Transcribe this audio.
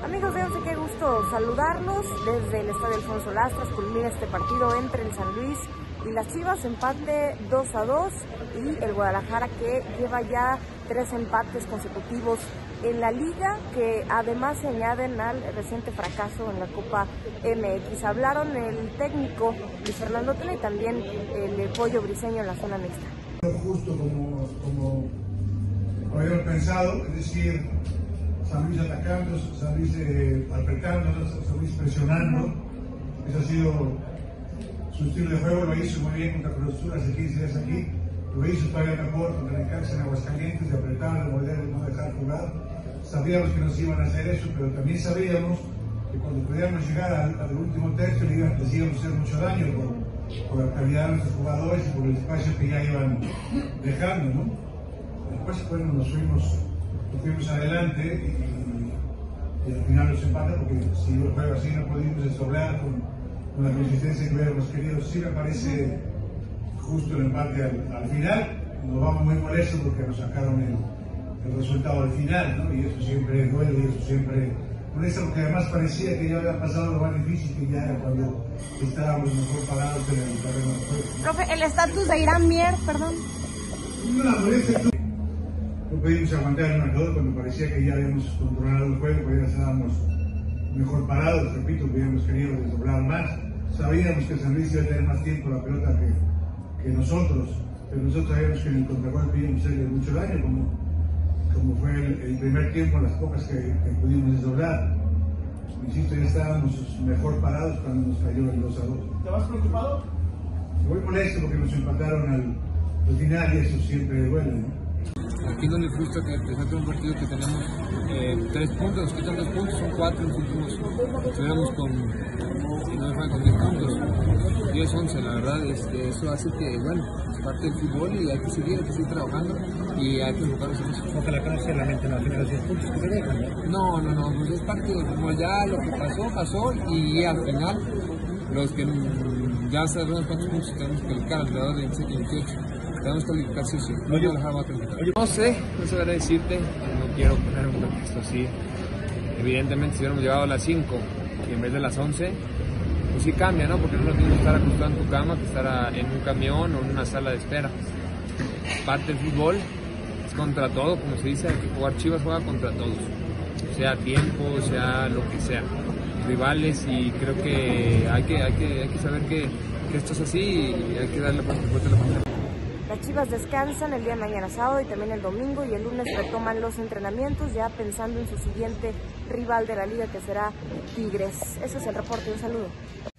Amigos de Once, qué gusto saludarlos desde el Estadio Alfonso Lastras. Culmina este partido entre el San Luis y las Chivas, empate 2-2, y el Guadalajara, que lleva ya 3 empates consecutivos en la liga, que además se añaden al reciente fracaso en la Copa MX. Hablaron el técnico Luis Fernando Tena y también el Pollo Briseño en la zona mixta. Justo como habíamos pensado, es decir, San Luis atacando, San Luis apretando, San Luis presionando. Ese ha sido su estilo de juego, lo hizo muy bien contra Cruz Azul hace 15 días aquí, lo hizo todavía mejor contra Necaxa en Aguascalientes, de apretar, de morder, de no dejar jugar. Sabíamos que nos iban a hacer eso, pero también sabíamos que cuando pudiéramos llegar al último tercio les íbamos a hacer mucho daño por la calidad de nuestros jugadores y por el espacio que ya iban dejando, ¿no? Después, bueno, nos fuimos adelante y al final nos empata, porque si el juego así no pudimos desdoblar con la consistencia que hubiéramos querido. Sí me parece justo el empate al final. Nos vamos muy molestos porque nos sacaron el resultado al final, ¿no? Y eso siempre duele, y eso siempre molesta, porque además parecía que ya había pasado lo más difícil, que ya era cuando estábamos mejor parados en el terreno de juego. Profe, el estatus de Irán Mier, perdón. No, la molestia no pudimos aguantar el marcador cuando parecía que ya habíamos controlado el juego, porque ya estábamos mejor parados, repito, hubiéramos querido desdoblar más. Sabíamos que San Luis iba a tener más tiempo la pelota que nosotros, pero nosotros sabíamos que en el contragolpe íbamos a hacerle mucho daño, como fue el primer tiempo, las pocas que pudimos desdoblar. Insisto, ya estábamos mejor parados cuando nos cayó el 2-2. ¿Te vas preocupado? Muy molesto porque nos empataron al final, y eso siempre duele, ¿no? Aquí no le frustra que empezar un partido que tenemos 3 puntos, nos quitan 2 puntos, son 4 en los últimos. Estuviéramos con 10 puntos, 10-11, la verdad, eso hace que, bueno, es parte del fútbol y hay que seguir trabajando y hay que enfocarnos en eso. Ojalá que no se lamenten los primeros 10 puntos que se dejan. No, pues es parte del fútbol, ya lo que pasó y al final, los que ya sabemos cuántos puntos tenemos que calificar, alrededor de 27 y 28. Tenemos que calificar, sí. No sé qué decirte, no quiero poner un pretexto así. Evidentemente, si hubiéramos llevado a las 5 y en vez de las 11, pues sí cambia, ¿no? Porque no tienes que estar acostado en tu cama, que estar en un camión o en una sala de espera. Parte del fútbol es contra todo, como se dice, hay que jugar. Chivas juega contra todos, sea tiempo, sea lo que sea, rivales, y creo que hay que saber que esto es así y hay que darle fuerte a la primera. Las Chivas descansan el día de mañana sábado y también el domingo, y el lunes retoman los entrenamientos ya pensando en su siguiente rival de la liga, que será Tigres. Ese es el reporte, un saludo.